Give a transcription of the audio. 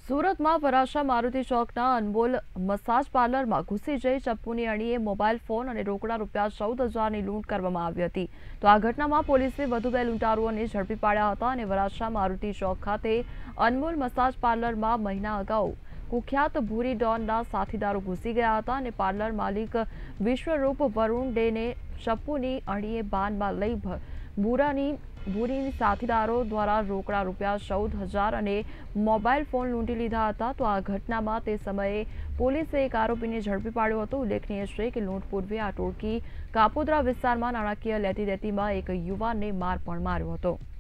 સુરતમાં વરાછા મારુતિ ચોકના અનમોલ મસાજ પાર્લરમાં ઘૂસી જઈ ચપ્પુની અણીએ મોબાઈલ ફોન અને રોકડા ₹14,000ની લૂંટ કરવામાં આવી હતી। તો આ ઘટનામાં પોલીસે વધુ 2 લૂંટારુઓને ઝડપી પાડ્યા હતા અને વરાછા મારુતિ ચોક ખાતે અનમોલ મસાજ પાર્લરમાં મહિના અગાઉ કુખ્યાત ભૂરી ડોનના સાથીદારો ઘૂસી ગયા હતા અને પાર્લર માલિક વિશ્વરૂપ વરુણ ડેને ચપ્પુની અણીએ બાનમાં લઈ ભૂરીની સાથીદારો દ્વારા રોકડા ₹14,000 અને મોબાઈલ ફોન લૂંટી લીધા હતા। તો આ ઘટનામાં તે સમયે પોલીસે એક આરોપીને ઝડપી પાડ્યો હતો। ઉલ્લેખનીય છે કે લૂંટ પૂર્વે આ ટોળકી કાપોદ્રા વિસ્તારમાં નાણાકીય લેતી દેતીમાં એક યુવાનને માર પણ માર્યો હતો।